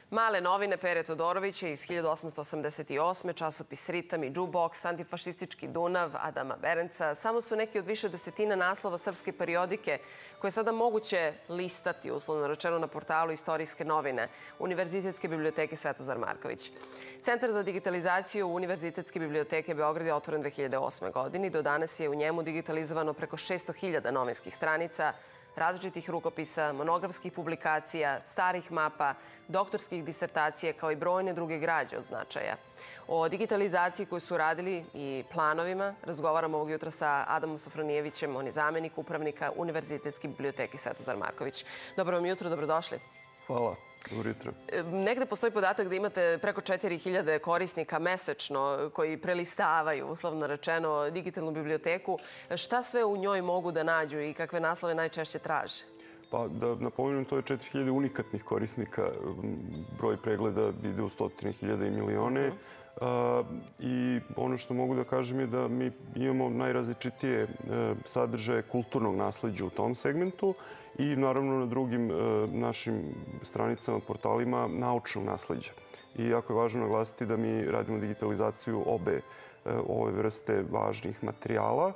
Male novine Pere Todorovića iz 1888. Časopis Ritam i Džuboks, Antifašistički Dunav Adama Berenca samo su neki od više desetina naslova srpske periodike koje je sada moguće listati, uslovno rečeno, na portalu Istorijske novine Univerzitetske biblioteke Svetozar Marković. Centar za digitalizaciju Univerzitetske biblioteke Beograd je otvoren 2008. godini. Do danas je u njemu digitalizovano preko 600.000 novinskih stranica, različitih rukopisa, monografskih publikacija, starih mapa, doktorskih disertacija, kao i brojne druge građe od značaja. O digitalizaciji koju su radili i planovima razgovaramo ovog jutra sa Adamom Sofronijevićem, on je zamenik upravnika Univerzitetske biblioteke Svetozar Marković. Dobro vam jutro, dobrodošli. Hvala. Dobro jutro. Negde postoji podatak da imate preko 4.000 korisnika mesečno koji prelistavaju, uslovno rečeno, digitalnu biblioteku. Šta sve u njoj mogu da nađu i kakve naslove najčešće traže? Pa da napomenem, to je 4.000 unikatnih korisnika. Broj pregleda ide u 100.000 i milione. I ono što mogu da kažem je da mi imamo najrazličitije sadržaje kulturnog nasleđa u tom segmentu i naravno na drugim našim stranicama, portalima naučnog nasleđa. I jako je važno naglasiti da mi radimo digitalizaciju ove vrste važnih materijala.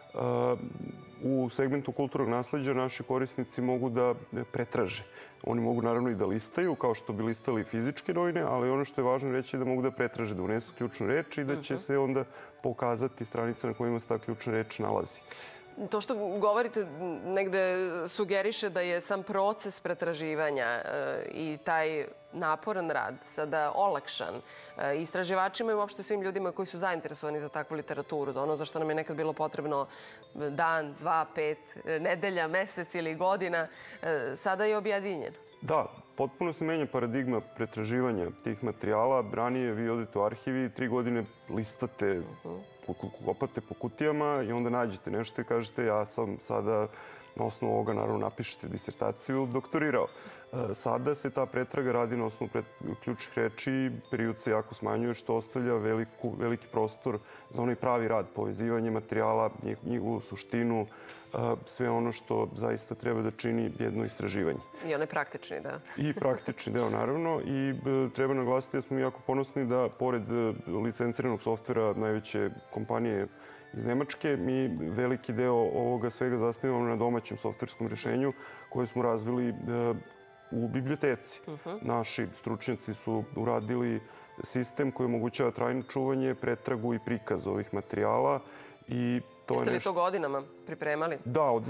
U segmentu kulturnog nasleđa naši korisnici mogu da pretraže. Oni mogu naravno i da listaju, kao što bi listali fizičke novine, ali ono što je važno reći je da mogu da pretraže, da unesu ključnu reč i da će se onda pokazati stranica na kojima se ta ključna reč nalazi. To što govorite negde sugeriše da je sam proces pretraživanja i taj naporan rad sada olakšan istraživačima i uopšte svim ljudima koji su zainteresovani za takvu literaturu, za ono za što nam je nekad bilo potrebno dan, dva, 5 nedelja, mesec ili godina, sada je objedinjeno. Da, potpuno se menja paradigma pretraživanja tih materijala. Ranije vi odete u arhivi, 3 godine listate, kopate po kutijama i onda nađete nešto i kažete ja sam sada na osnovu ovoga, naravno, napišete disertaciju, doktorirao. Sada se ta pretraga radi na osnovu ključnih reči, period se jako smanjuje, što ostavlja veliki prostor za onaj pravi rad, povezivanje materijala, njegovu suštinu, sve ono što zaista treba da čini jedno istraživanje. I onaj praktični, da. I praktični deo, naravno. I treba naglasiti da smo jako ponosni da, pored licenciranog softvera najveće kompanije iz Nemačke, mi veliki deo ovoga svega zasnivamo na domaćem softverskom rešenju koje smo razvili u biblioteci. Naši stručnjaci su uradili sistem koji omogućava trajno čuvanje, pretragu i prikaz ovih materijala. Jeste li to godinama pripremali? Da, od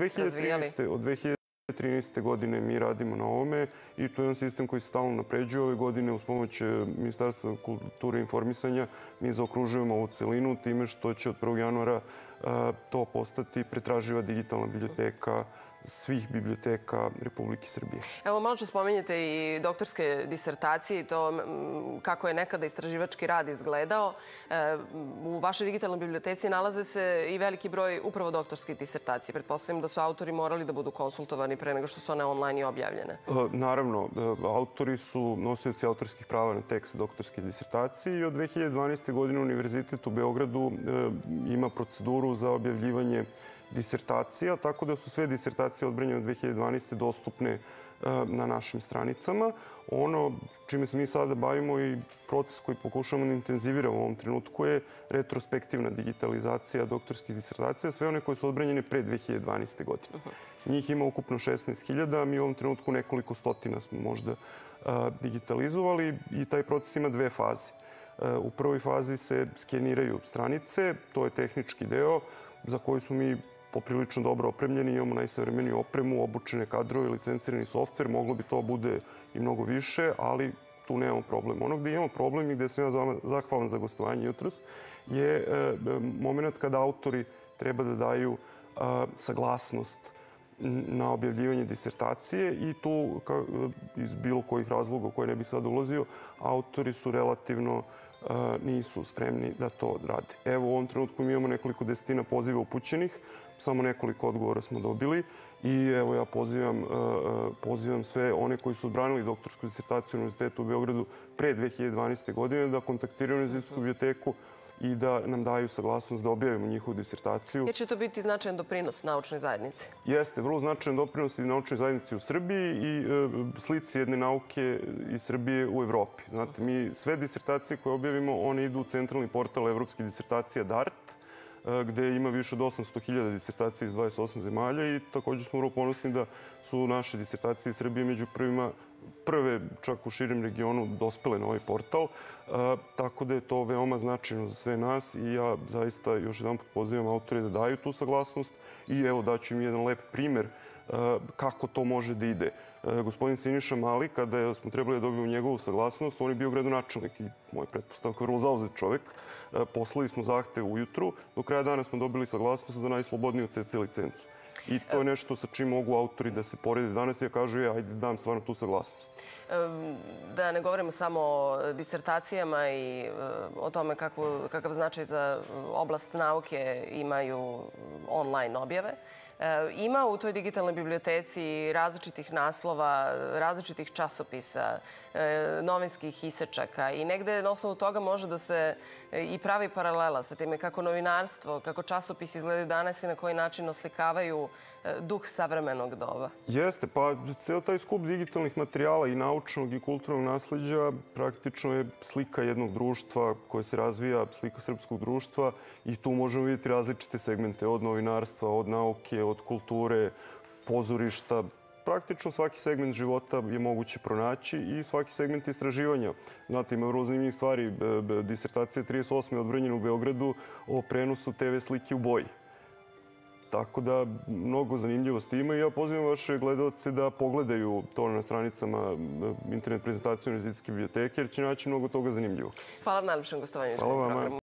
2013. godine mi radimo na ovome i to je jedan sistem koji se stalno napređuje. Ove godine uz pomoć Ministarstva kulture i informisanja mi zaokružujemo ovu celinu time što će od 1. januara to postati pretraživa digitalna biblioteka svih biblioteka Republike Srbije. Evo, malo ću spomenjete i doktorske disertacije i to kako je nekada istraživački rad izgledao. U vašoj digitalnoj biblioteci nalaze se i veliki broj upravo doktorskih disertacija. Pretpostavljam da su autori morali da budu konsultovani pre nego što su one online i objavljene. Naravno, autori su nosioci autorskih prava na tekst doktorske disertacije i od 2012. godine Univerzitet u Beogradu ima proceduru za objavljivanje disertacija, tako da su sve disertacije odbranjene od 2012. dostupne na našim stranicama. Ono čime se mi sada bavimo i proces koji pokušamo da intenziviramo u ovom trenutku je retrospektivna digitalizacija doktorskih disertacija, sve one koje su odbranjene pre 2012. godine. Njih ima ukupno 16.000, a mi u ovom trenutku nekoliko stotina smo možda digitalizovali i taj proces ima 2 faze. U prvoj fazi se skeniraju stranice, to je tehnički deo za koji smo mi poprilično dobro opremljeni, imamo najsavremeniju opremu, obučene kadrove, licencirani softver, moglo bi to bude i mnogo više, ali tu nemamo problem. Ono gde imamo problem i gde sam ja zahvalan za gostovanje jutros je moment kada autori treba da daju saglasnost na objavljivanje disertacije i tu, iz bilo kojih razloga u koje ne bih sad ulazio, autori su relativno nisu spremni da to rade. Evo, u ovom trenutku mi imamo nekoliko desetina poziva upućenih, samo nekoliko odgovora smo dobili i evo ja pozivam sve one koji su odbranili doktorsku disertaciju na Univerzitetu u Beogradu pre 2012. godine da kontaktiraju Univerzitetsku biblioteku i da nam daju saglasnost da objavimo njihovu disertaciju. Jer će to biti značajan doprinos naučnoj zajednici? Jeste, vrlo značajan doprinos i naučnoj zajednici u Srbiji i slici jedne nauke iz Srbije u Evropi. Znate, mi sve disertacije koje objavimo, one idu u centralni portal Evropske disertacije DART, gde ima više od 800.000 disertacija iz 28 zemalja i također smo vrlo ponosni da su naše disertacije iz Srbije među prve, čak u širem regionu, dospele na ovaj portal. Tako da je to veoma značajno za sve nas i ja zaista još jedan put pozivam autore da daju tu saglasnost i evo daću im jedan lep primer kako to može da ide. Gospodin Siniša Mali, kada smo trebali da dobijemo njegovu saglasnost, on je bio gradonačelnik i moj pretpostavka je vrlo zauzet čovek. Poslali smo zahtev ujutru, do kraja dana smo dobili saglasnost za najslobodniju CC licencu. I to je nešto sa čim mogu autori da se porede danas i da kažu ajde dam stvarno tu saglasnost. Da ne govorimo samo o disertacijama i o tome kakav značaj za oblast nauke imaju online objave. Ima u toj digitalnoj biblioteci različitih naslova, različitih časopisa, novinskih isečaka i negde na osnovu toga može da se i pravi paralela sa time kako novinarstvo, kako časopisi izgledaju danas i na koji način oslikavaju duh savremenog doba. Jeste, pa ceo taj skup digitalnih materijala i naučnog i kulturnog nasleđa praktično je slika jednog društva koje se razvija, slika srpskog društva i tu možemo vidjeti različite segmente od novinarstva, od nauke, od kulture, pozorišta. Praktično svaki segment života je moguće pronaći i svaki segment istraživanja. Znate, ima vrlo zanimljivih stvari. Disertacija 38. odbranjena u Beogradu o prenosu TV slike u boji. Tako da mnogo zanimljivosti ima i ja pozivam vaše gledalce da pogledaju to na stranicama internet prezentacije Univerzitetske biblioteke jer će naći mnogo toga zanimljivo. Hvala vam najlepšem gostovanju. Hvala vama.